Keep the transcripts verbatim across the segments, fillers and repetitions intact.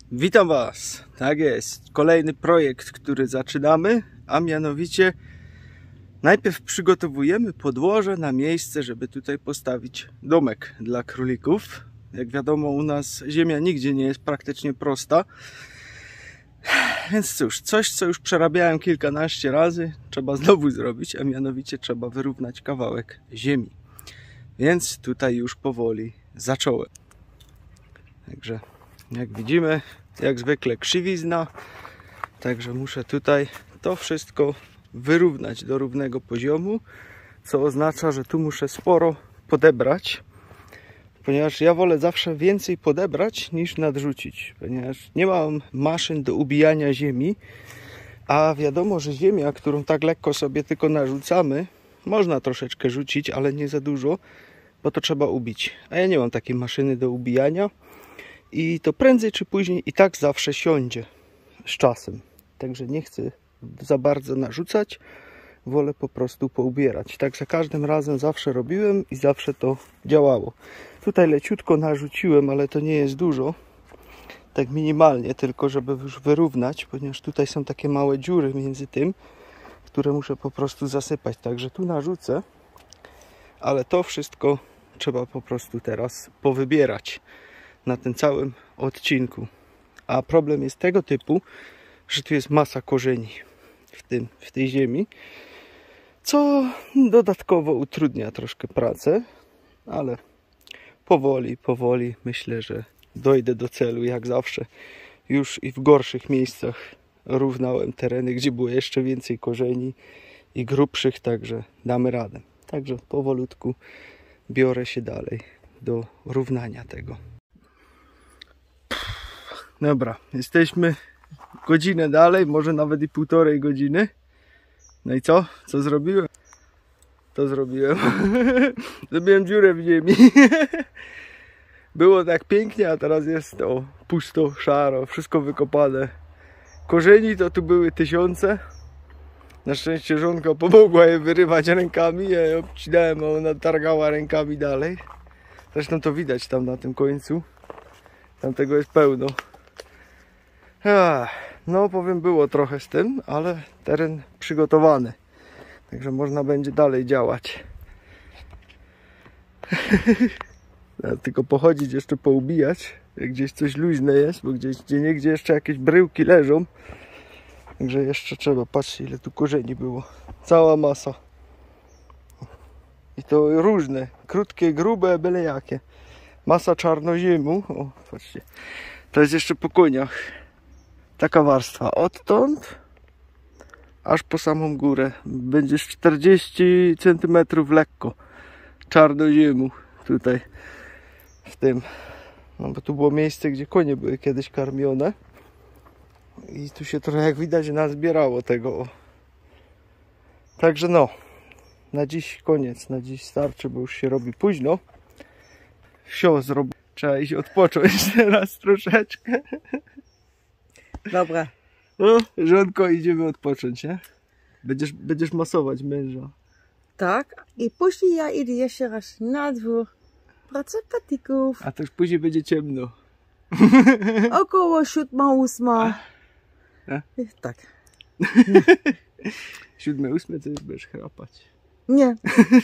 Witam Was, tak jest, kolejny projekt, który zaczynamy, a mianowicie najpierw przygotowujemy podłoże na miejsce, żeby tutaj postawić domek dla królików. Jak wiadomo, u nas ziemia nigdzie nie jest praktycznie prosta, więc cóż, coś co już przerabiałem kilkanaście razy trzeba znowu zrobić, a mianowicie trzeba wyrównać kawałek ziemi, więc tutaj już powoli zacząłem. Także jak widzimy, jak zwykle krzywizna, także muszę tutaj to wszystko wyrównać do równego poziomu, co oznacza, że tu muszę sporo podebrać, ponieważ ja wolę zawsze więcej podebrać niż nadrzucić, ponieważ nie mam maszyn do ubijania ziemi, a wiadomo, że ziemia, którą tak lekko sobie tylko narzucamy, można troszeczkę rzucić, ale nie za dużo, bo to trzeba ubić, a ja nie mam takiej maszyny do ubijania. I to prędzej czy później i tak zawsze siądzie z czasem. Także nie chcę za bardzo narzucać. Wolę po prostu poubierać. Tak za każdym razem zawsze robiłem i zawsze to działało. Tutaj leciutko narzuciłem, ale to nie jest dużo. Tak minimalnie, tylko żeby już wyrównać, ponieważ tutaj są takie małe dziury między tym, które muszę po prostu zasypać. Także tu narzucę, ale to wszystko trzeba po prostu teraz powybierać na tym całym odcinku. A problem jest tego typu, że tu jest masa korzeni w, tym, w tej ziemi, co dodatkowo utrudnia troszkę pracę, ale powoli, powoli myślę, że dojdę do celu. Jak zawsze już i w gorszych miejscach równałem tereny, gdzie było jeszcze więcej korzeni i grubszych, także damy radę. Także powolutku biorę się dalej do równania tego. Dobra, jesteśmy godzinę dalej, może nawet i półtorej godziny. No i co? Co zrobiłem? To zrobiłem. Zrobiłem dziurę w ziemi. Było tak pięknie, a teraz jest o pusto, szaro, wszystko wykopane. Korzeni to tu były tysiące. Na szczęście żonka pomogła je wyrywać rękami. Ja je obcinałem, a ona targała rękami dalej. Zresztą to widać tam na tym końcu. Tam tego jest pełno. No powiem, było trochę z tym, ale teren przygotowany, także można będzie dalej działać. Tylko pochodzić, jeszcze poubijać, jak gdzieś coś luźne jest, bo gdzieś gdzie niegdzie jeszcze jakieś bryłki leżą, także jeszcze trzeba. Patrzcie, ile tu korzeni było, cała masa i to różne, krótkie, grube, byle jakie. Masa czarnoziemu. O, patrzcie, to jest jeszcze po koniach. Taka warstwa odtąd aż po samą górę. Będzie czterdzieści centymetrów lekko czarnoziemu tutaj w tym. No bo tu było miejsce, gdzie konie były kiedyś karmione. I tu się trochę, jak widać, nazbierało tego. Także no, na dziś koniec. Na dziś starczy, bo już się robi późno. Wsio zrobię. Trzeba iść odpocząć teraz troszeczkę. Dobra. No, żonko, idziemy odpocząć, nie? Będziesz, będziesz masować męża. Tak, i później ja idę jeszcze raz na dwór. Pracę patików. A to już później będzie ciemno. Około siódma, ósma. A? Tak. Siódme, ósme to już będziesz chrapać. Nie.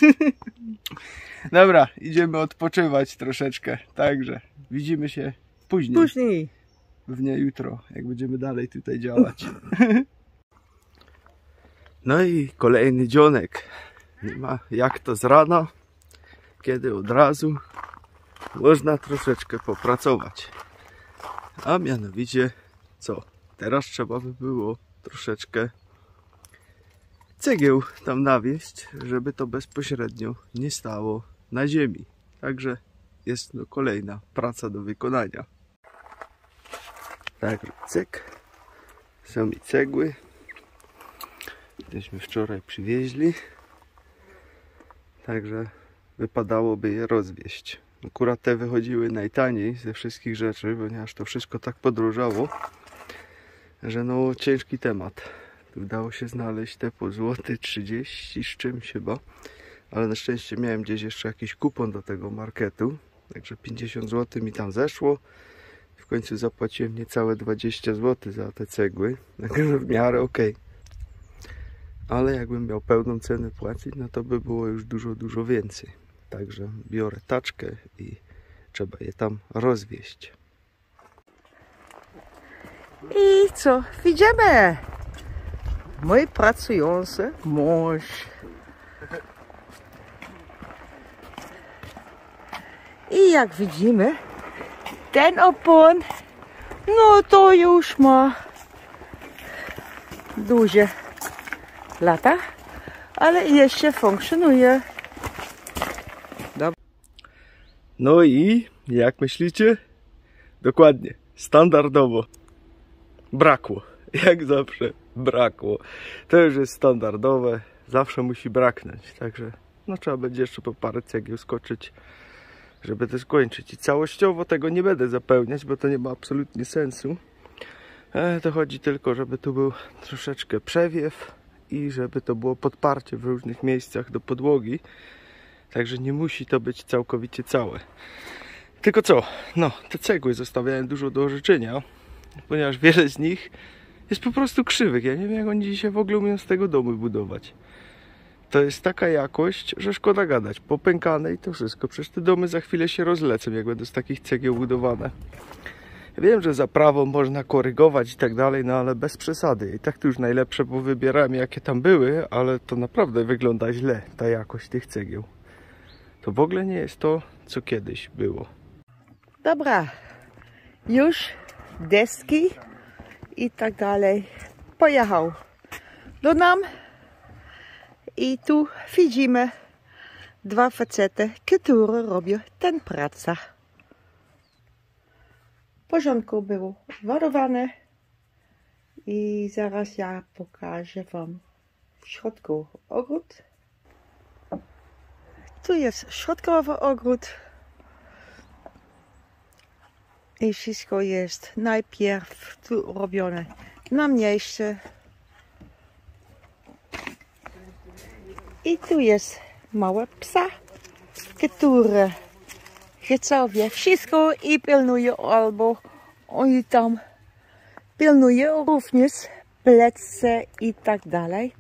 Dobra, idziemy odpoczywać troszeczkę. Także widzimy się później. Później. Pewnie jutro, jak będziemy dalej tutaj działać. No i kolejny dzionek. Nie ma jak to z rana, kiedy od razu można troszeczkę popracować. A mianowicie co? Teraz trzeba by było troszeczkę cegieł tam nawieść, żeby to bezpośrednio nie stało na ziemi. Także jest no kolejna praca do wykonania. Także cyk. Są i cegły. Gdyśmy wczoraj przywieźli. Także wypadałoby je rozwieść. Akurat te wychodziły najtaniej ze wszystkich rzeczy, ponieważ to wszystko tak podrożało, że no ciężki temat. Udało się znaleźć te po złoty trzydzieści z czymś chyba. Ale na szczęście miałem gdzieś jeszcze jakiś kupon do tego marketu. Także pięćdziesiąt złotych mi tam zeszło. W końcu zapłaciłem niecałe dwadzieścia złotych za te cegły, także w miarę okej. Ale jakbym miał pełną cenę płacić, no to by było już dużo, dużo więcej. Także biorę taczkę i trzeba je tam rozwieźć. I co? Idziemy! Mój pracujący mąż. I jak widzimy, ten opon, no to już ma duże lata, ale jeszcze funkcjonuje. No i jak myślicie? Dokładnie, standardowo. Brakło, jak zawsze brakło. To już jest standardowe, zawsze musi braknąć, także no trzeba będzie jeszcze po parę cegieł skoczyć, żeby to skończyć. I całościowo tego nie będę zapełniać, bo to nie ma absolutnie sensu. E, to chodzi tylko, żeby tu był troszeczkę przewiew i żeby to było podparcie w różnych miejscach do podłogi. Także nie musi to być całkowicie całe. Tylko co? No, te cegły zostawiają dużo do życzenia, ponieważ wiele z nich jest po prostu krzywych. Ja nie wiem, jak oni dzisiaj w ogóle umieją z tego domu budować. To jest taka jakość, że szkoda gadać. Popękane i to wszystko. Przecież te domy za chwilę się rozlecą, jak będą z takich cegieł budowane. Ja wiem, że za prawo można korygować i tak dalej, no ale bez przesady. I tak to już najlepsze powybierałem, jakie tam były, ale to naprawdę wygląda źle, ta jakość tych cegieł. To w ogóle nie jest to, co kiedyś było. Dobra, już deski i tak dalej. Pojechał do nam i tu widzimy dwa facety, które robią ten pracę. W porządku było ładowane i zaraz ja pokażę wam w środku ogród. Tu jest środkowy ogród. I wszystko jest najpierw tu robione na miejscu. I tu jest mała psa, który chce wszystko i pilnuje, albo oni tam pilnuje również plecy i tak dalej.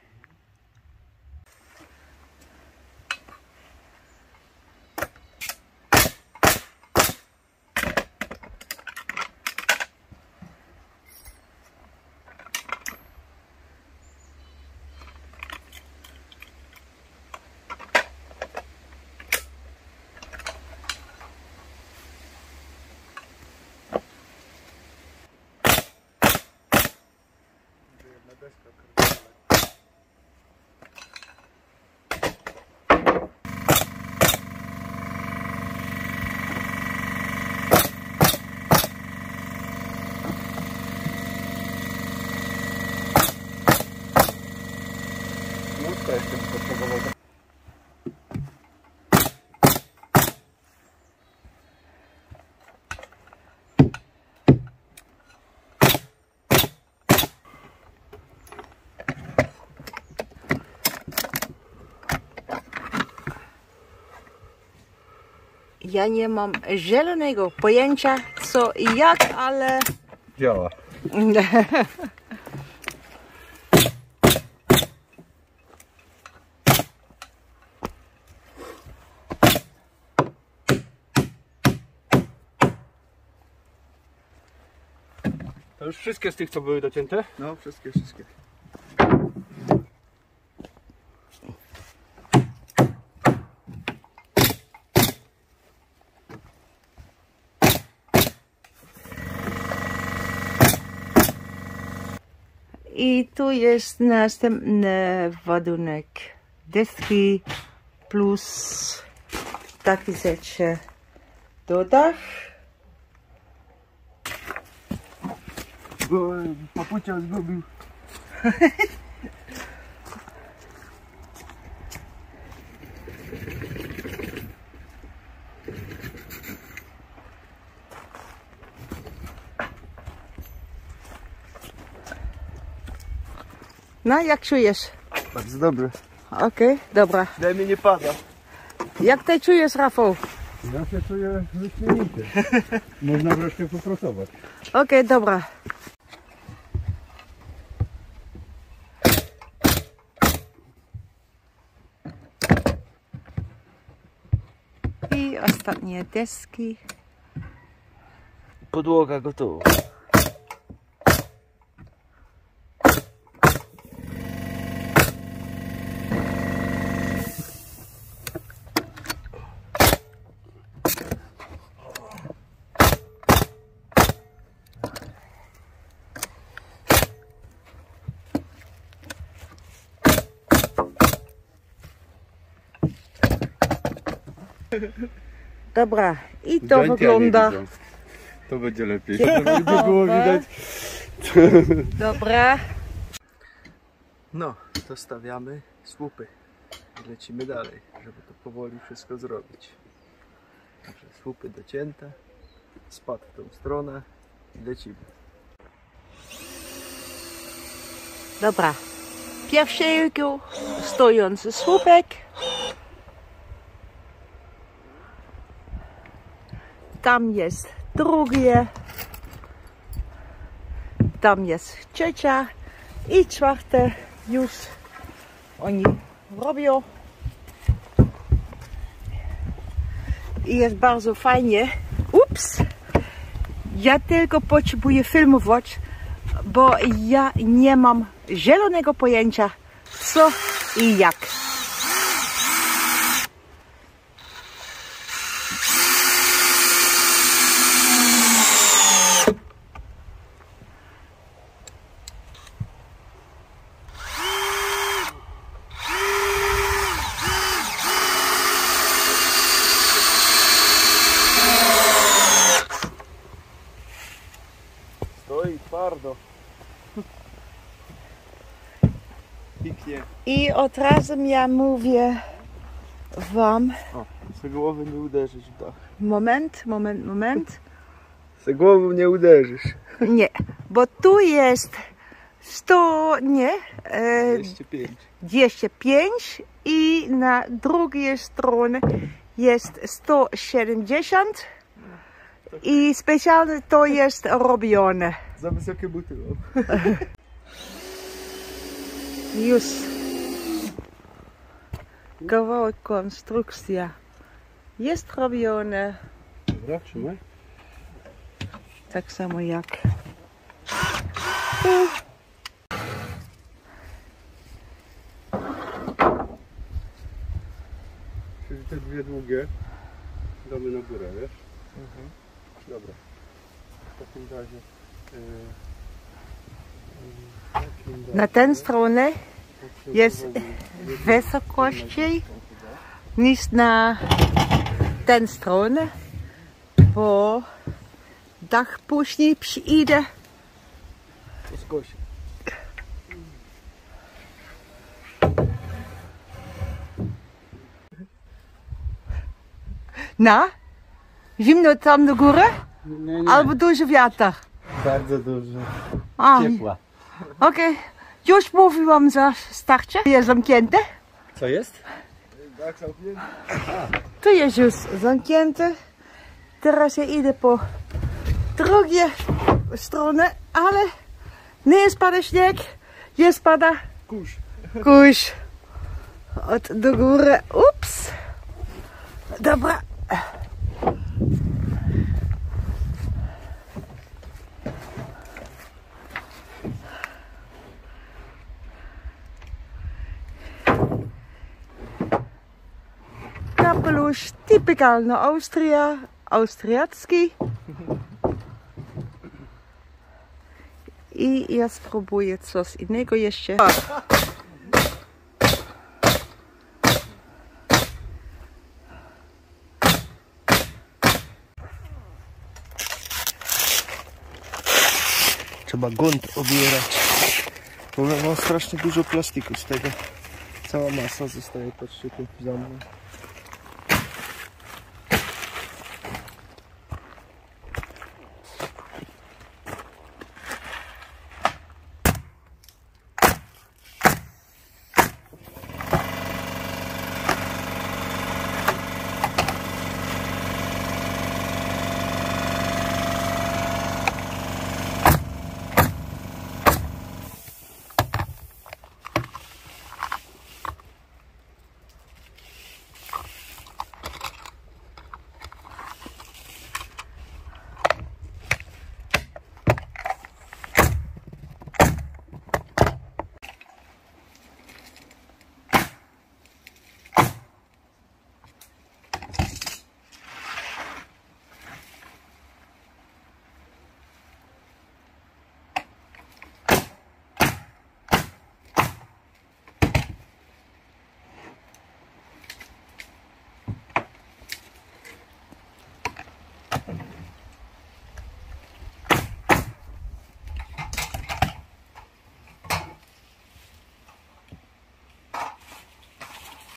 Ja nie mam zielonego pojęcia co i jak, ale Działa. To już wszystkie z tych, co były docięte? No, wszystkie, wszystkie. i tu jest następny ładunek deski plus takie rzeczy do dach. Bo papucia zgubił. No, jak czujesz? Bardzo dobrze. Okej, okay, dobra. Daj mi nie pada. Jak ty czujesz, Rafał? Ja się czuję wyśmienicie. Można wreszcie popracować. Okej, dobra. I ostatnie deski. Podłoga gotowa. Dobra, i to wygląda. To będzie lepiej. Żeby było widać. Dobra. No, to stawiamy słupy i lecimy dalej, żeby to powoli wszystko zrobić. Także słupy docięte, spad w tą stronę i lecimy. Dobra. Pierwszego stojący słupek. Tam jest drugie. Tam jest trzecia i czwarte już oni robią. I jest bardzo fajnie. Ups! Ja tylko potrzebuję filmować, bo ja nie mam zielonego pojęcia co i jak. Stoi twardo. Pięknie. I od razu ja mówię wam, O, z głowy nie uderzysz w dach. moment, moment, moment. Z głową nie uderzysz. Nie, bo tu jest sto, nie, e, dwieście pięć. dwieście pięć i na drugiej stronie jest sto siedemdziesiąt i specjalnie to jest robione. Za wysokie buty mam. Już kawałek konstrukcja jest robione, Dobra, trzymaj. tak samo jak Czyli te dwie długie damy na górę, wiesz? Mhm. Dobra. W takim razie... Yy, yy, w takim razie na tę stronę jest potrzebujemy wysokości niż na tę stronę, bo dach później przyjdzie. To skosi. Na? Zimno tam do góry? Nie, nie. Albo duży wiatr? Bardzo dużo. A, Ciepła. okej. Już mówiłam za starcie. Jest zamknięte. Co jest? Tak, zamknięty. Tu jest już zamknięte. Teraz ja idę po drugie stronę, ale nie spada śnieg, nie spada Kurz. kurz od do góry. Ups. Dobra. Kapelusz typikalny Austria, austriacki. I ja spróbuję coś innego jeszcze. Trzeba grunt obierać. Bo mam strasznie dużo plastiku z tego. Cała masa zostaje pod szczytem za mną.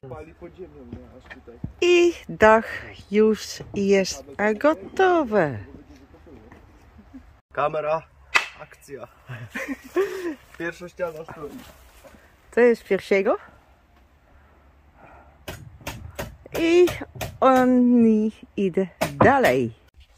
Pali pod ziemią, nie? Aż tutaj. I dach już jest gotowy. Kamera, akcja. Pierwsza ściana stoi. To jest pierwszego. I oni idą dalej.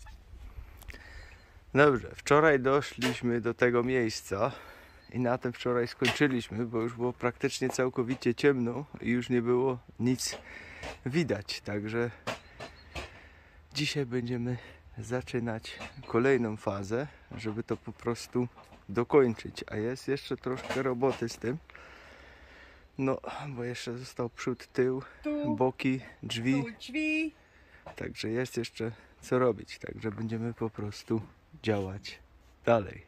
Dobrze, wczoraj doszliśmy do tego miejsca i na tym wczoraj skończyliśmy, bo już było praktycznie całkowicie ciemno i już nie było nic widać. Także dzisiaj będziemy zaczynać kolejną fazę, żeby to po prostu dokończyć. A jest jeszcze troszkę roboty z tym. No, bo jeszcze został przód, tył, Tu, boki, drzwi. tu drzwi. Także jest jeszcze co robić. Także będziemy po prostu działać dalej.